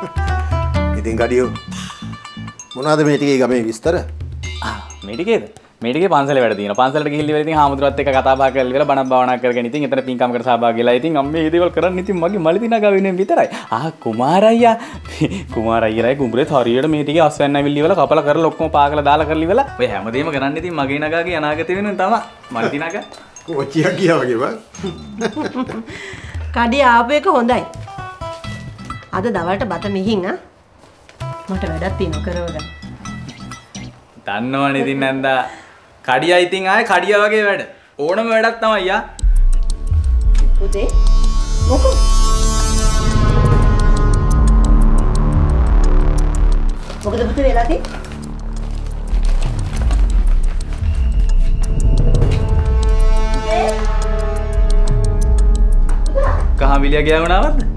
ඉතින් කඩියෝ මොනවාද මේ ටිකේ ගමේ විස්තර? මේ ටිකේ පන්සලේ වැඩ තියෙනවා. පන්සලට ගිහිල්ලා ඉතින් හාමුදුරුවොත් එක්ක කතා බහ කරලා ඉවර බණක් භාවනා කරගෙන ඉතින් එතන පින්කමකට සහභාගී වෙලා ඉතින් අම්මේ මේ දේවල් කරන්න ඉතින් මගේ මලිතිනා ගාවෙන්නේ විතරයි. කුමාරයියා කුඹුරේ හරියට මේ ටිකේ අස්වැන්න ඇවිල්ලි වල කපලා කරලා ඔක්කොම පාගලා දාලා කරලි වල ඔය හැමදේම කරන්න ඉතින් මගේ නගාගේ අනාගතේ වෙනුවෙන් තමයි මලිතිනාගා. කොච්චියක් ගියා වගේ බං. කඩිය ආපු එක හොඳයි. අද දවල්ට බත මිහින් මට වැඩක් තියෙනවා කරවගන්න. දන්නවනේ ඉතින් නන්දා කඩියා ඉතින් ආයේ කඩියා වගේ වැඩ. ඕනම වැඩක් තමයි යා. පුතේ මොකෝ? මොකද පුතේ වෙලා තියෙන්නේ? කහමිලියා ගෑවුණාවද?